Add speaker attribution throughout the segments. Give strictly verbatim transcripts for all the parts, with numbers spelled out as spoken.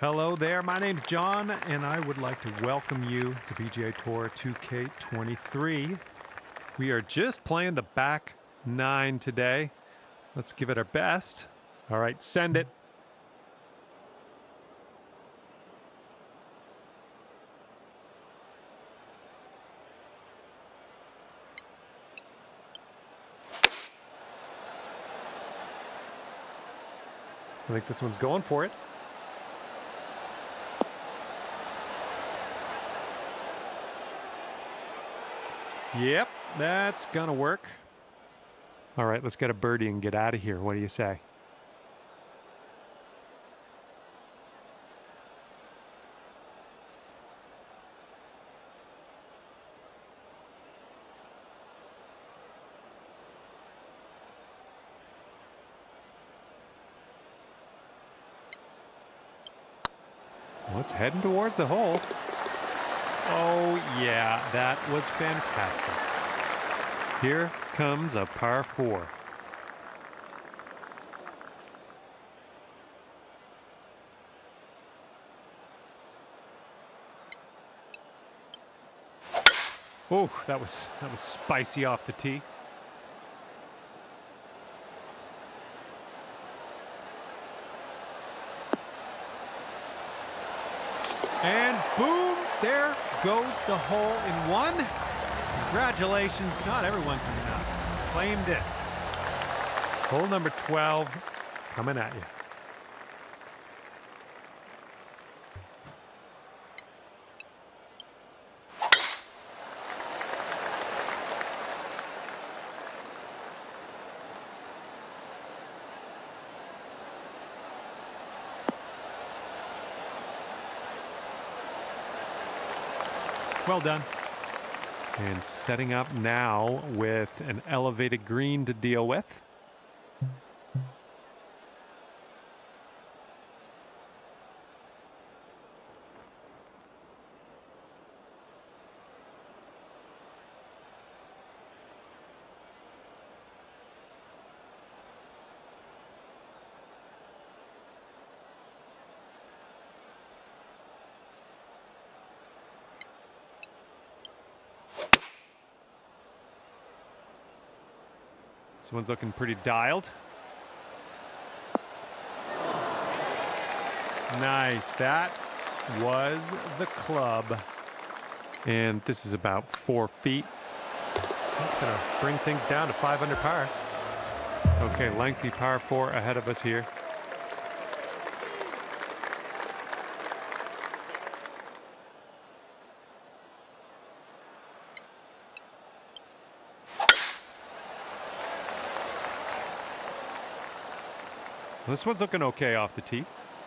Speaker 1: Hello there, my name's John, and I would like to welcome you to P G A Tour two K twenty-three. We are just playing the back nine today. Let's give it our best. All right, send it. I think this one's going for it. Yep, that's gonna work. All right, let's get a birdie and get out of here. What do you say? Well, it's heading towards the hole. Oh, yeah, that was fantastic. Here comes a par four. Oh, that was that was spicy off the tee. And boom, there goes the hole in one. Congratulations, not everyone can uh, claim this. Hole number twelve coming at you. Well done. And setting up now with an elevated green to deal with. This one's looking pretty dialed. Nice. That was the club. And this is about four feet. That's going to bring things down to five under par. Okay, lengthy par four ahead of us here. This one's looking okay off the tee.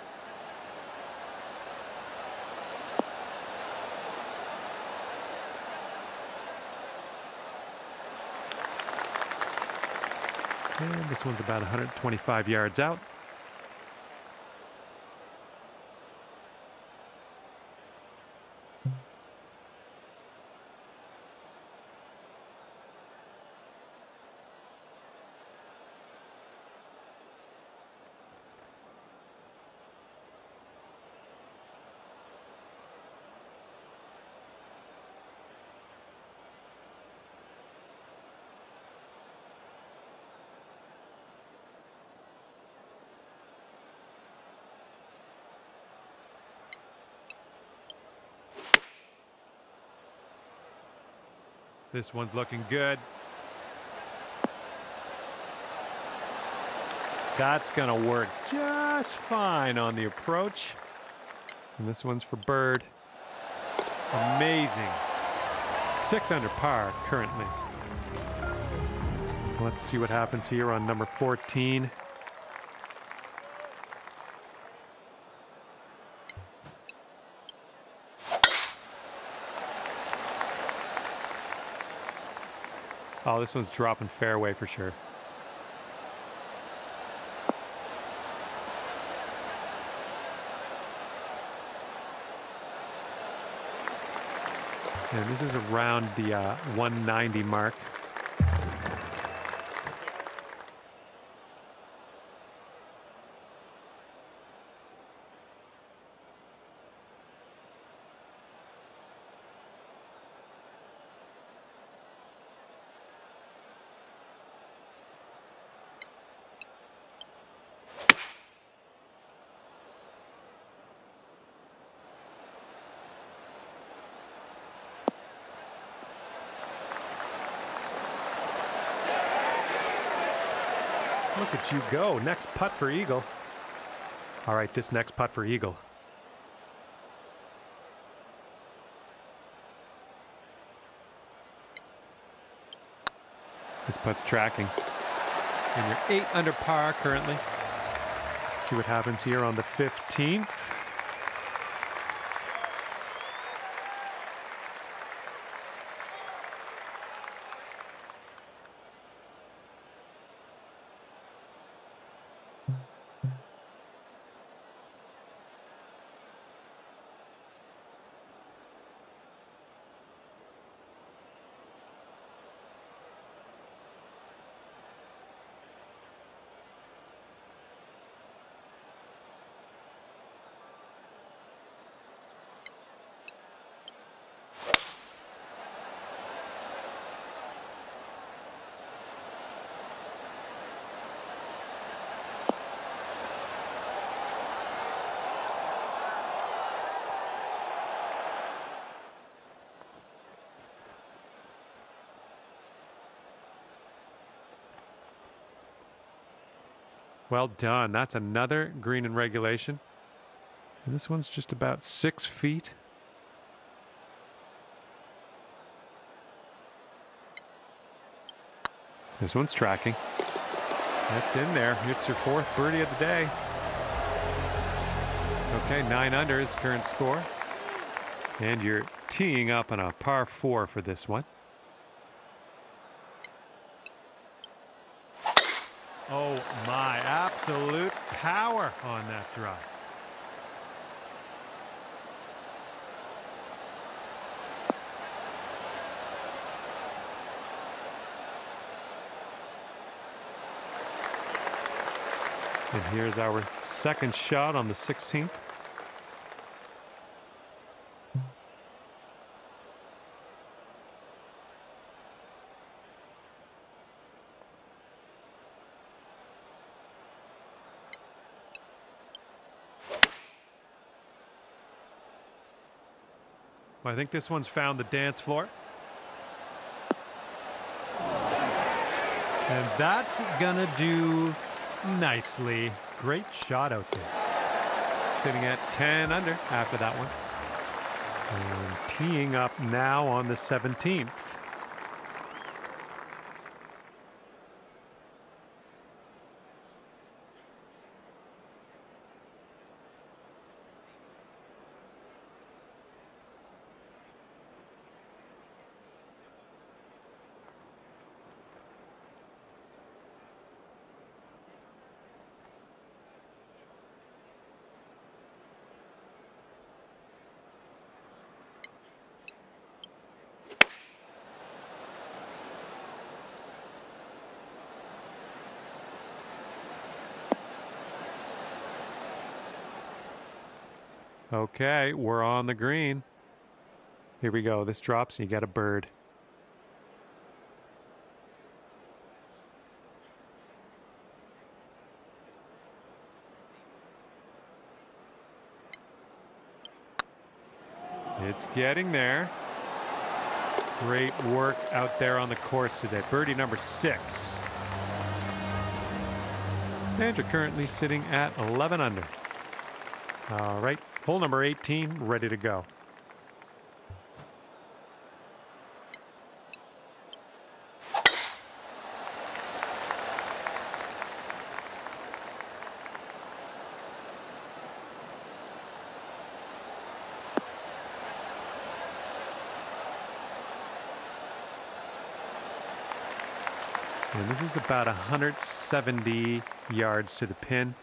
Speaker 1: And this one's about one hundred twenty-five yards out. This one's looking good. That's gonna work just fine on the approach. And this one's for bird. Amazing. Six under par currently. Let's see what happens here on number fourteen. Oh, this one's dropping fairway for sure. And this is around the uh, one ninety mark. Look at you go. Next putt for eagle. All right, this next putt for eagle. This putt's tracking. And you're eight under par currently. Let's see what happens here on the fifteenth. Well done. That's another green in regulation. And this one's just about six feet. This one's tracking. That's in there. It's your fourth birdie of the day. Okay, nine under is current score. And you're teeing up on a par four for this one. Oh my, absolute power on that drive. And here's our second shot on the sixteenth. I think this one's found the dance floor. And that's gonna do nicely. Great shot out there. Sitting at ten under after that one. And teeing up now on the seventeenth. Okay, we're on the green. Here we go. This drops and you get a bird. It's getting there. Great work out there on the course today. Birdie number six. And you're currently sitting at eleven under. All right. Hole number eighteen, ready to go. And this is about one hundred seventy yards to the pin.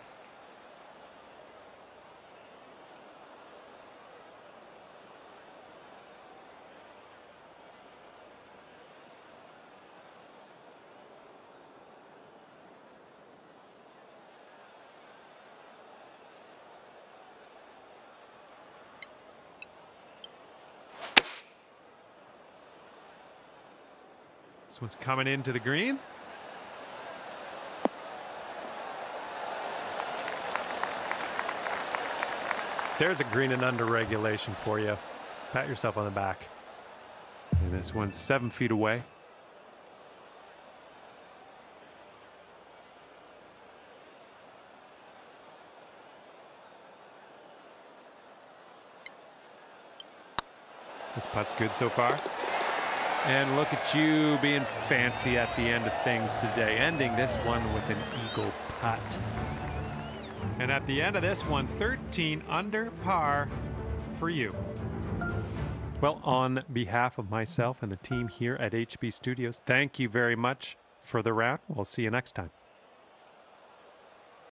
Speaker 1: This one's coming into the green. There's a green and under regulation for you. Pat yourself on the back. And this one's seven feet away. This putt's good so far. And look at you being fancy at the end of things today, ending this one with an eagle putt. And at the end of this one, thirteen under par for you. Well, on behalf of myself and the team here at H B Studios, thank you very much for the round. We'll see you next time.